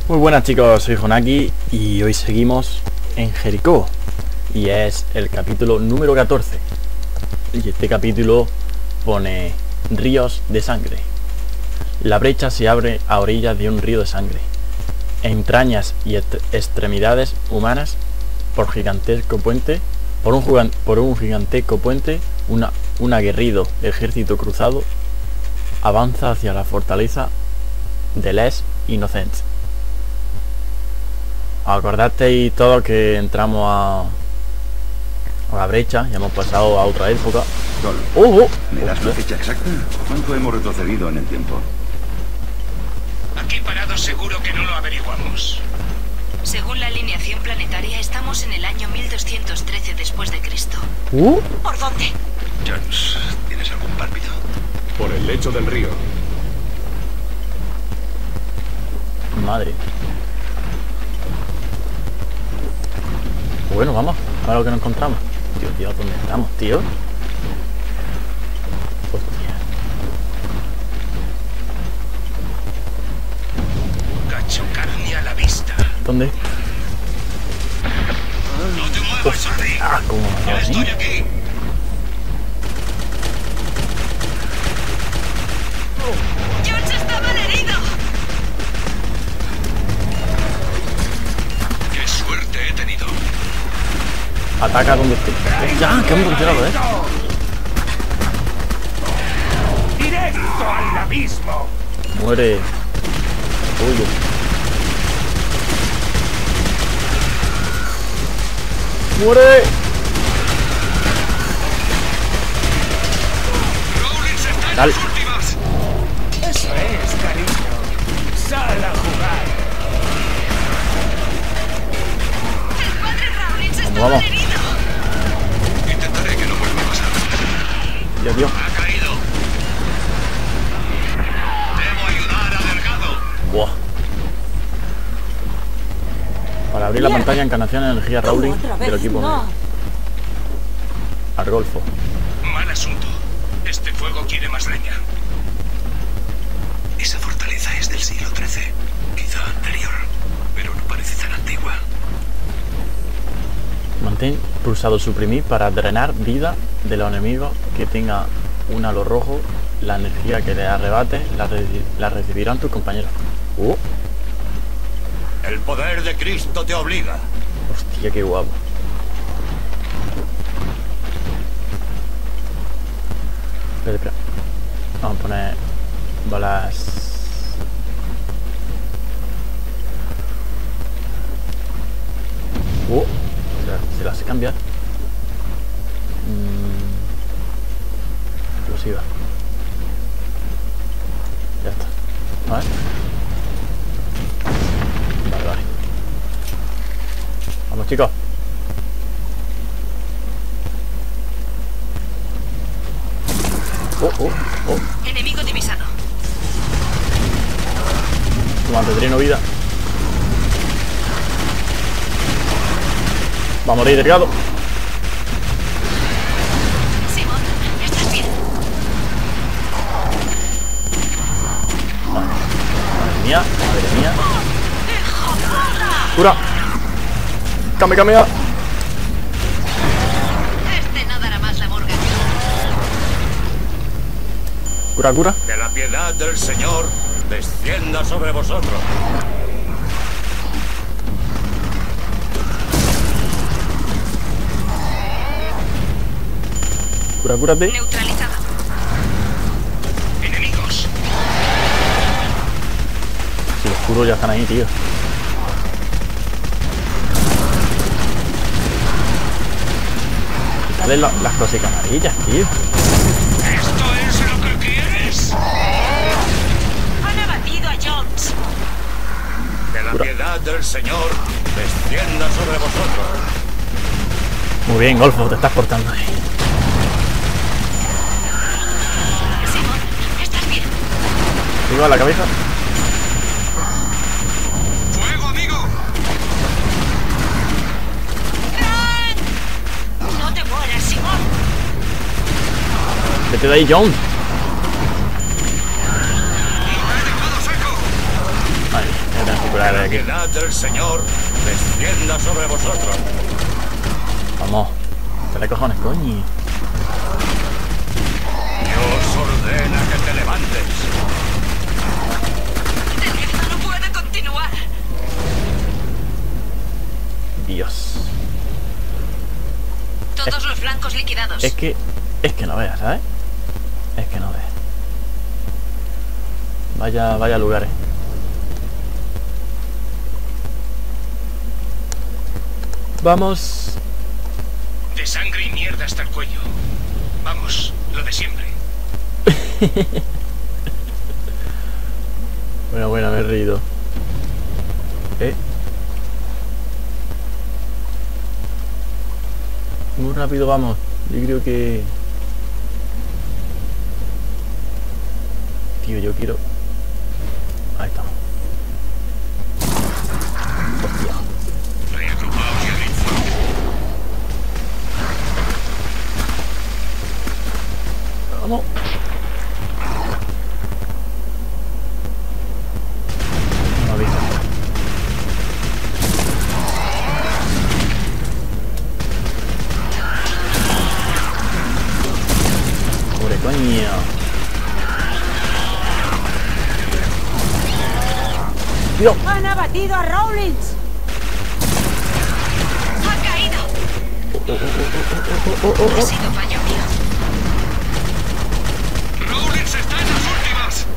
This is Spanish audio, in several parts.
Muy buenas chicos, soy Jonaki y hoy seguimos en Jericó y es el capítulo número 14 y este capítulo pone ríos de sangre. La brecha se abre a orillas de un río de sangre, entrañas y extremidades humanas por un gigantesco puente, un aguerrido ejército cruzado avanza hacia la fortaleza de Les Innocents. Acordasteis todos que entramos a la brecha y hemos pasado a otra época. ¿Me das la fecha exacta? ¿Cuánto hemos retrocedido en el tiempo? Aquí parados seguro que no lo averiguamos. Según la alineación planetaria, estamos en el año 1213 después de Cristo. ¿Por dónde? Jones, ¿tienes algún pálpito? Por el lecho del río. Madre. Bueno, vamos, a ver lo que nos encontramos. Tío, ¿dónde estamos, tío? Hostia. Cacho carne a la vista. ¿Dónde? No te muevas, Jordi. ¿Cómo me Ya estoy aquí. ¡George está malherido! Qué suerte he tenido. Ataca donde esté. Ya, que hemos llegado, ¡Directo al abismo! Muere. Uy. ¡Muere! Rawlins está en Dale. las últimas. Eso es, cariño. Sal a jugar. ¡El padre Rawlins está Vamos. malherido! Intentaré que no vuelva a pasar. Dios. Ha caído. Debo ayudar a Delgado. Buah. Para abrir la pantalla, encarnación energía Rowling del equipo mío. Argolfo. Mal asunto. Este fuego quiere más leña. Esa fortaleza es del siglo XIII, quizá anterior, pero no parece tan antigua. Mantén pulsado suprimir para drenar vida de los enemigos que tenga un halo rojo. La energía que le arrebate la recibirán tus compañeros. El poder de Cristo te obliga. Hostia, qué guapo. Espera. Vamos a poner balas. Se las sé cambiar. Explosiva. Ya está. Vale. Vale. Vamos, chicos. Enemigo divisado. Toma, te dreno vida. Va a morir delgado. Simón, ¿estás bien? Madre mía. Cura. Cambia. Este no dará más la murga. Cura. Que la piedad del Señor descienda sobre vosotros. Cúrate. Neutralizado. Enemigos. Si los curos ya están ahí, tío. Dale las cositas amarillas, tío. ¿Esto es lo que quieres? Han abatido a Jones. Que la piedad del Señor descienda sobre vosotros. Muy bien, Golfo, te estás portando ahí. Simón, ¿estás bien? Digo a la cabeza. ¡Fuego, amigo! No te mueras, Simón. Vete de ahí, John. curar Que la aquí. piedad del Señor descienda sobre vosotros. Vamos. Dale cojones, coño. Dios ordena que te levantes. El ejército no puede continuar. Dios. Todos los flancos liquidados. Es que no veas, ¿sabes? Es que no veas. Vaya lugares. Vamos. De sangre y mierda hasta el cuello. Vamos, lo de siempre. Bueno, me he reído. Muy rápido vamos. Yo creo que... Tío, yo quiero... Ahí estamos. Hostia. Reagrupaos y abrid fuego. Vamos. No avisa. Pobre coño. Tío. ¡Han abatido a Rawlins! Ha caído. Ha sido fallo mío. ¡Rawlins está en las últimas!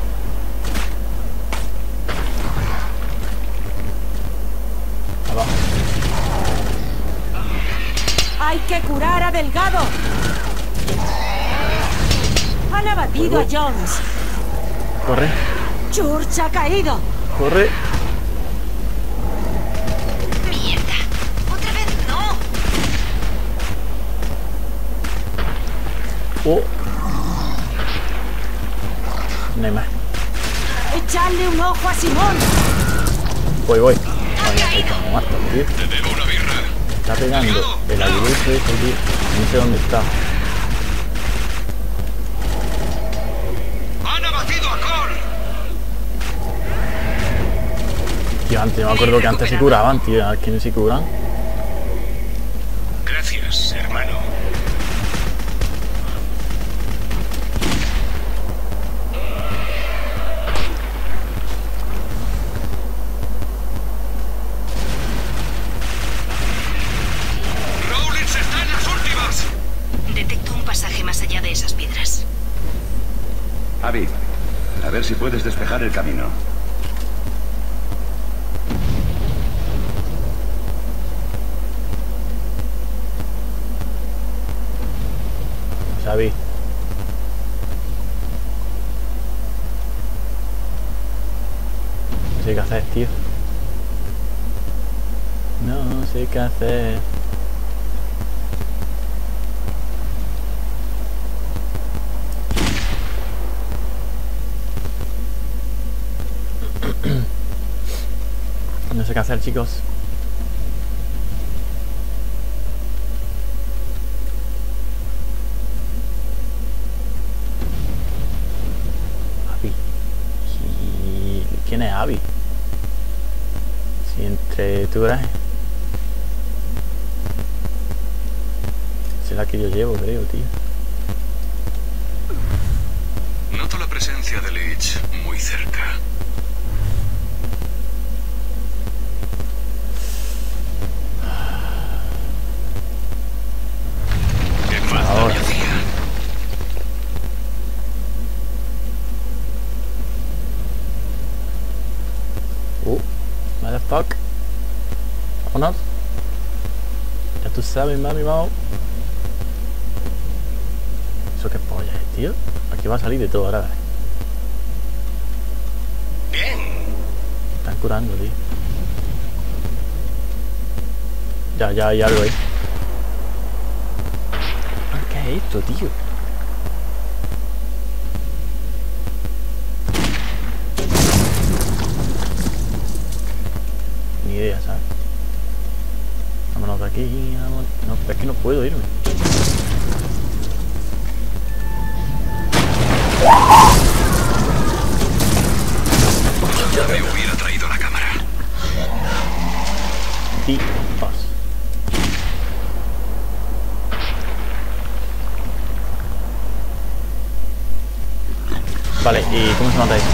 Abajo. ¡Hay que curar a Delgado! ¡Han abatido a Jones! Corre. ¡George ha caído! Corre. Mierda. Otra vez no. Oh. No hay más. ¡Echadle un ojo a Simón! Voy. Ahí está muerto, tío. Te debo una birra. Está pegando el aguilucho ese, tío. No sé dónde está. ¡Han abatido a Cole! Tío, antes me acuerdo que antes se curaban, tío. ¿A quiénes se curan? Gracias, hermano. ¡Rawlins está en las últimas! Detecto un pasaje más allá de esas piedras. Abby, a ver si puedes despejar el camino. Xavi. No sé qué hacer, tío. No sé qué hacer. No sé qué hacer, chicos. Abby. ¿Quién es Abby? Si entre tú eres... Es la que yo llevo, creo, tío. Noto la presencia de Leech muy cerca. ¿Qué falta Ahora. me hacía? Motherfuck. Vámonos. Ya tú sabes, mami, vamos. ¿Eso qué polla es, tío? Aquí va a salir de todo ahora. Bien. Están curando, tío. Ya hay algo ahí. ¿Qué es esto, tío? Ni idea, ¿sabes? Vámonos de aquí, vámonos. No, es que no puedo irme. Ya me hubiera traído la cámara. Vale, ¿y cómo se mata eso?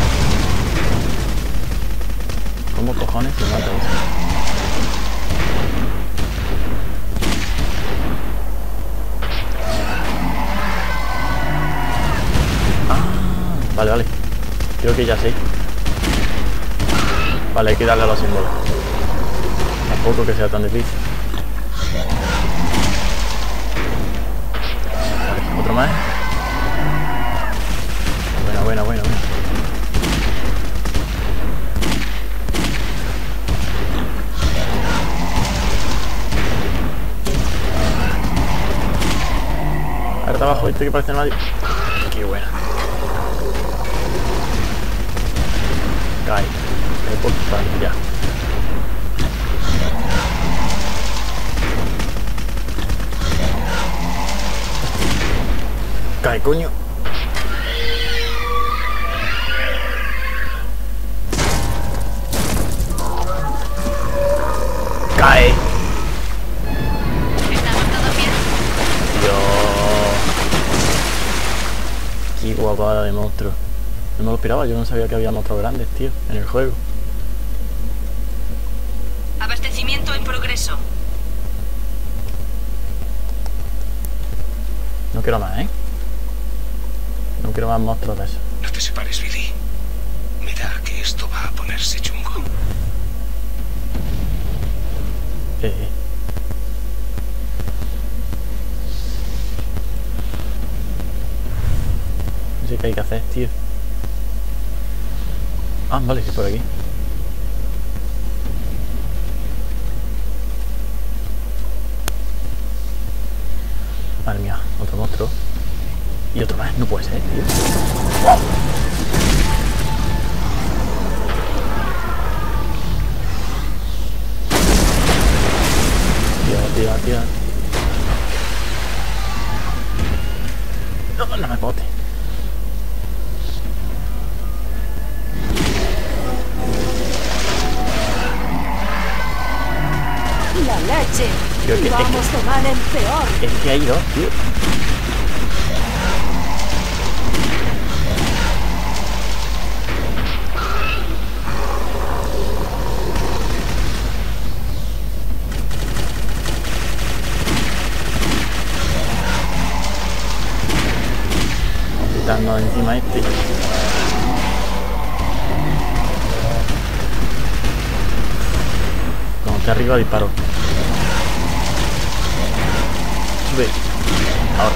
¿Cómo cojones se mata eso? Ah, vale, vale. Creo que ya sé. Vale, hay que darle a los símbolos. Tampoco que sea tan difícil. Vale, otro más. Buena. Ahora está abajo, este que parece nadie. Qué buena. Cae. Por ya. Cae, coño. Cae. ¿Estamos todos bien? Dios. Qué guapada de monstruo. No me lo esperaba, yo no sabía que había monstruos grandes, tío, en el juego. Abastecimiento en progreso. No quiero más, ¿eh? No quiero más monstruos de eso. No te separes, Billy. Mira que esto va a ponerse chungo. No sé qué hay que hacer, tío. Ah, vale, sí, por aquí. Madre mía, otro monstruo. Y otro más, no puede ser, tío. ¡Wow! Tío. No me bote. La leche. Creo que Vamos de mal en peor. Es que hay dos, tío. Quitando encima este. Cuando esté arriba disparo. Sube. Ahora.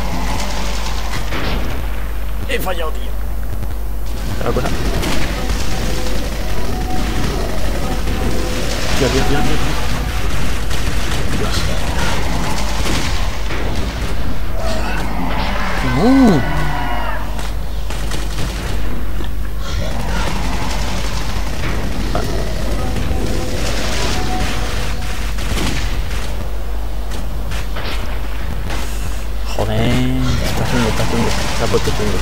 He fallado, tío. Otra cosa. Dios. Joder, está chungo, se ha puesto chungo.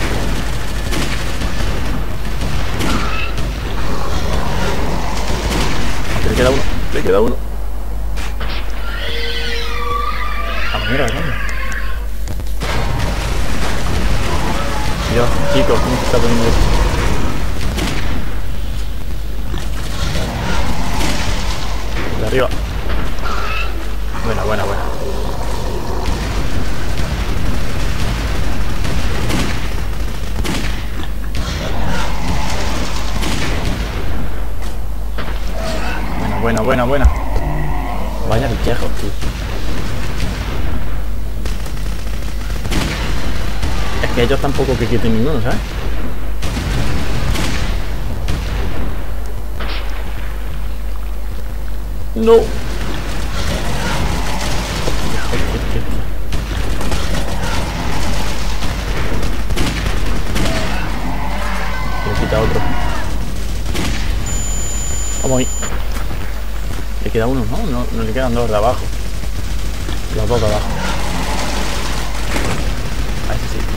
Le queda uno. Ah, mira, coño. Dios, chicos, ¿cómo se está poniendo esto? De arriba. Buena. Buena. Vaya bichejos, tío. Es que ellos tampoco que quiten ninguno, ¿sabes? No. Le quita otro. Vamos ahí. Le queda uno, no le quedan dos de abajo. Los dos de abajo. A ese sí.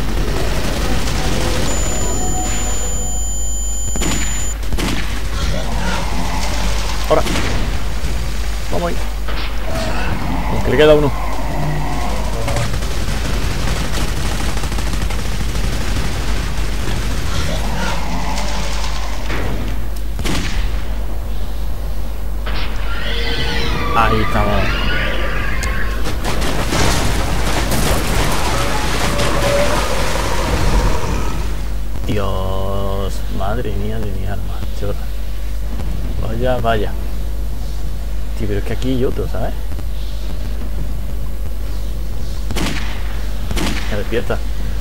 Ahora. Vamos ahí. Aunque le queda uno. Dios, madre mía de mi alma, chorra. Vaya, vaya. Tío, pero es que aquí hay otro, ¿sabes? Ya despierta.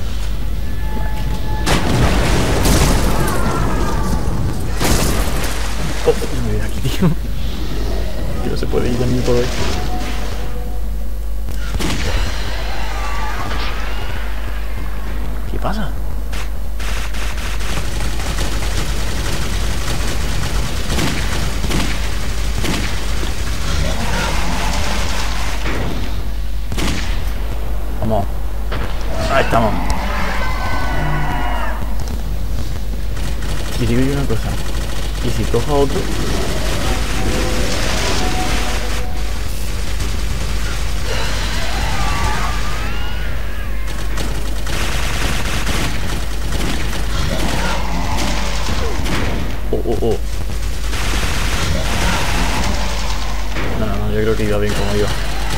Oh, me voy de aquí, tío. Que no se puede ir ni por hoy. ¿Qué pasa? Vamos. Ahí estamos. Y digo yo una cosa. ¿Y si cojo otro? Oh. No, yo creo que iba bien como iba.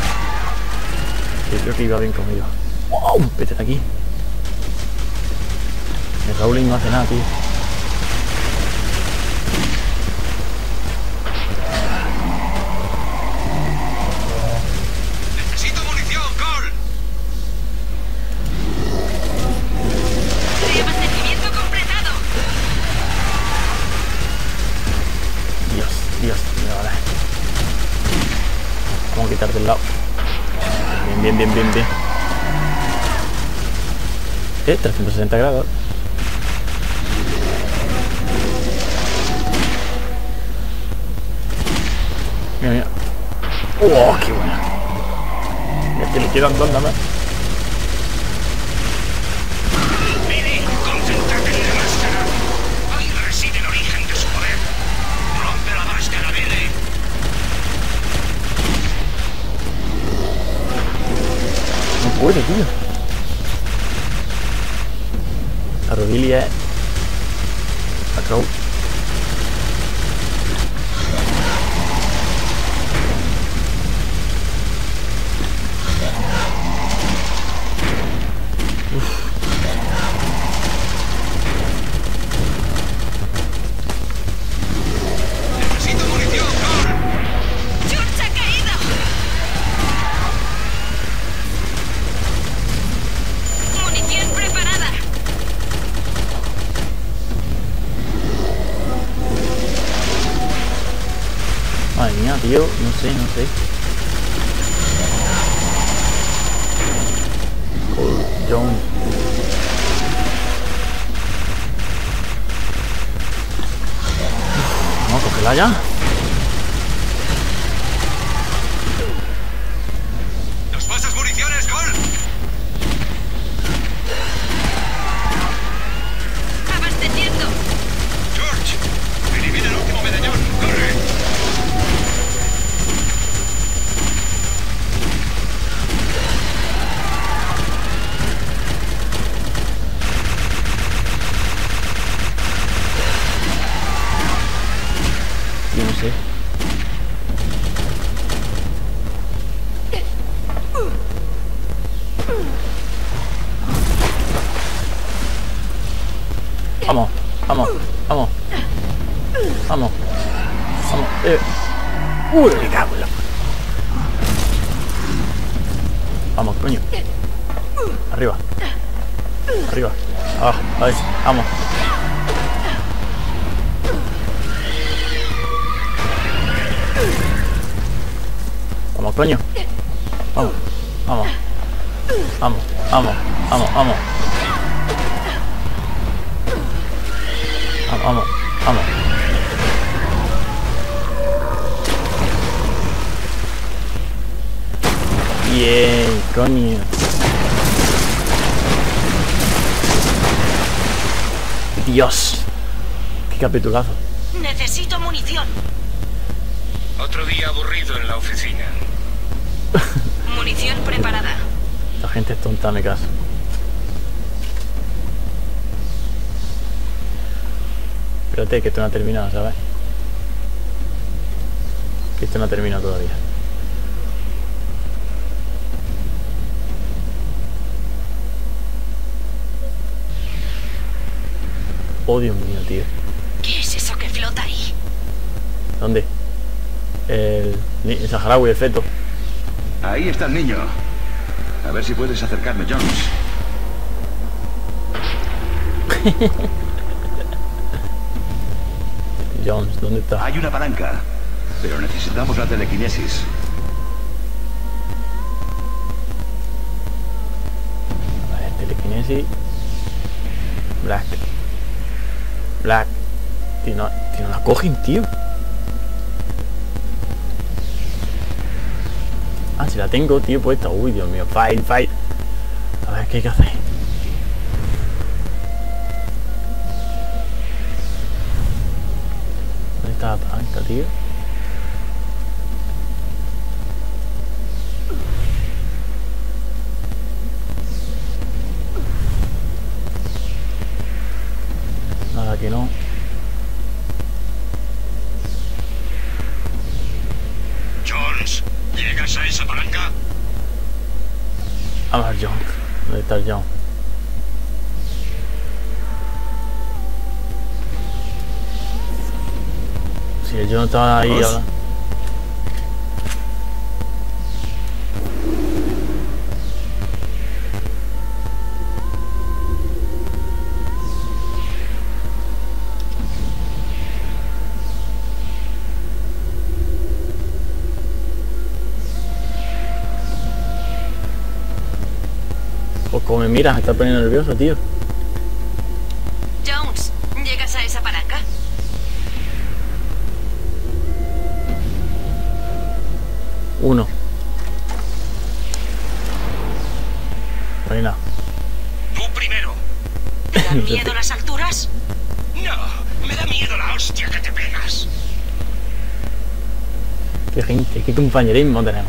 Yo creo que iba bien como iba. ¡Wow! Vete de aquí. El Rowling no hace nada, tío. ¡Necesito munición, Cole! Reabastecimiento completado. Dios, mira, vale. Vamos a quitarte el lado. Bien. 360 grados. Mira. ¡Oh, qué buena! Ya te le quedan dos nada más. Billy, concéntrate en la máscara. Ahí reside el origen de su poder. Rompe la máscara, Billy. No puede, tío. La Billy es... Acabo. Necesito munición, Cole. George ha caído. Munición preparada. Madre mía, tío. No sé. Cole Jones. Vamos a cogerla ya. ¿Nos pasas municiones, Cole? Abasteciendo. George, elimina el último medallón. ¡Corre! Yo no sé. Vamos. Uy, me cago en la... Vamos, coño. Arriba. Abajo. Ahí. Vamos. Vamos, coño. Vamos. Bien, coño. Dios. Qué capitulazo. Necesito munición. Otro día aburrido en la oficina. Munición preparada. La gente es tonta, me caso. Espérate, que esto no ha terminado, ¿sabes? Que esto no ha terminado todavía. Oh, Dios mío, tío. ¿Qué es eso que flota ahí? ¿Dónde? El saharaui, el feto. Ahí está el niño. A ver si puedes acercarme, Jones. Jones, ¿dónde está? Hay una palanca, pero necesitamos la telequinesis. A ver, telequinesis. Black. Tío, no la cogen, tío. Ah, si la tengo, tío, puesta. Uy, Dios mío. Fight. A ver, ¿qué hay que hacer? ¿Dónde está la palanca, tío? Nada que no. Jones, ¿llegas a esa palanca? A ver, John. ¿Dónde está el John? Si el John estaba ahí ¿Vamos? ahora. Pues como me miras, me está poniendo nervioso, tío. Jones, ¿llegas a esa palanca? Uno. No hay nada. Tú primero. ¿Te dan miedo las alturas? No, me da miedo la hostia que te pegas. Qué gente, qué compañerismo tenemos.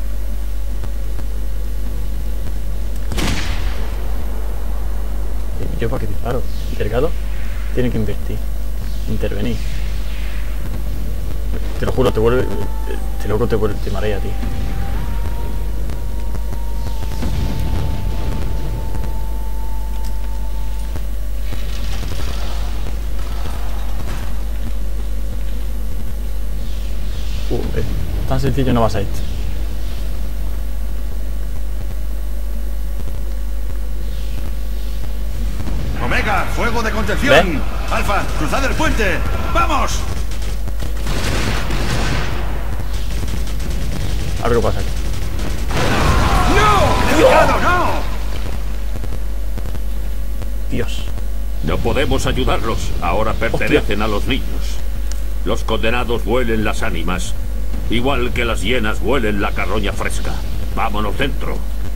¿Yo para qué disparo? Delgado tiene que intervenir. Te lo juro, te vuelve. Este loco te marea, tío. Tan sencillo no va a ser esto. Omega, fuego de contención. ¿Ven? Alfa, cruzad el puente. ¡Vamos! A ver qué pasa aquí. ¡Cuidado, no! Dios. No podemos ayudarlos. Ahora pertenecen a los niños. Los condenados huelen las ánimas. Igual que las hienas huelen la carroña fresca. Vámonos dentro.